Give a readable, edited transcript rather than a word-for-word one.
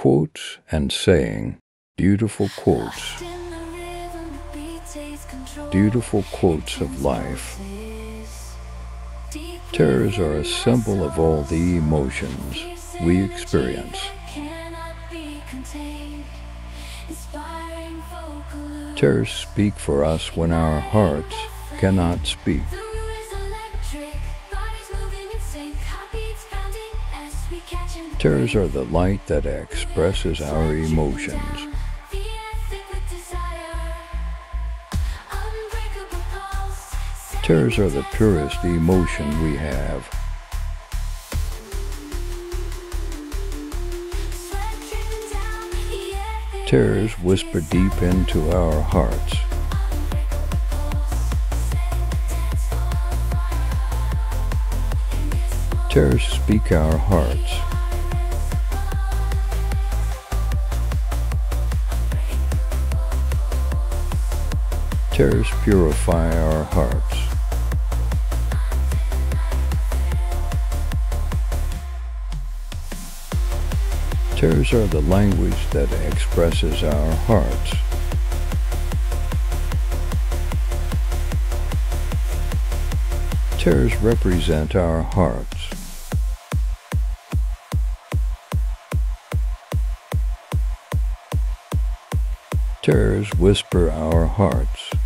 quotes and saying beautiful quotes of life. Tears are a symbol of all the emotions we experience. Tears speak for us when our hearts cannot speak. Tears are the light that expresses our emotions. Tears are the purest emotion we have. Tears whisper deep into our hearts. Tears speak our hearts. Tears purify our hearts. Tears are the language that expresses our hearts. Tears represent our hearts. Tears whisper our hearts.